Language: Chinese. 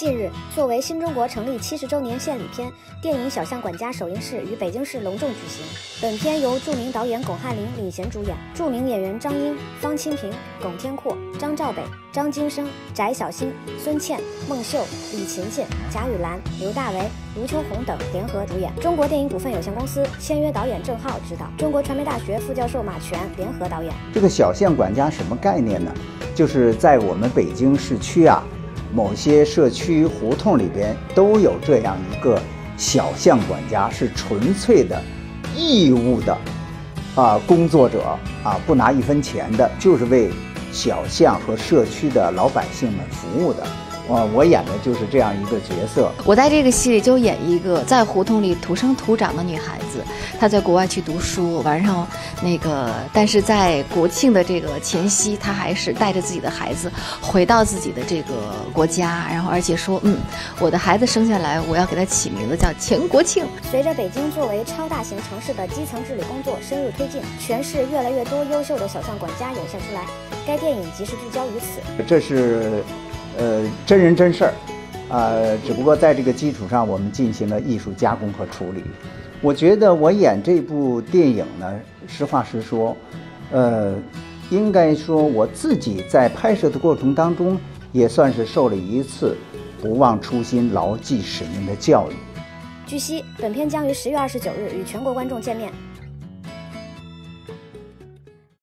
近日，作为新中国成立70周年献礼片，电影《小巷管家》首映式于北京市隆重举行。本片由著名导演巩汉林领衔主演，著名演员张英、方清平、龚天阔、张兆北、张金生、翟小星、孙茜、孟秀、李勤勤、贾雨岚、刘大为、卢秋红等联合主演。中国电影股份有限公司签约导演郑浩执导，中国传媒大学副教授马全联合导演。 这个小巷管家什么概念呢？就是在我们北京市区啊，某些社区胡同里边都有这样一个小巷管家，是纯粹的义务的工作者不拿1分钱的，就是为小巷和社区的老百姓们服务的。我演的就是这样一个角色。 我在这个戏里就演一个在胡同里土生土长的女孩子，她在国外去读书，晚上但是在国庆的这个前夕，她还是带着自己的孩子回到自己的这个国家，然后而且说，我的孩子生下来，我要给他起名字叫钱国庆。 随着北京作为超大型城市的基层治理工作深入推进，全市越来越多优秀的小巷管家涌现出来，该电影即是聚焦于此。 这是真人真事儿，只不过在这个基础上，我们进行了艺术加工和处理。我觉得我演这部电影呢，实话实说，应该说我自己在拍摄的过程当中，也算是受了一次不忘初心、牢记使命的教育。 据悉，本片将于10月29日与全国观众见面。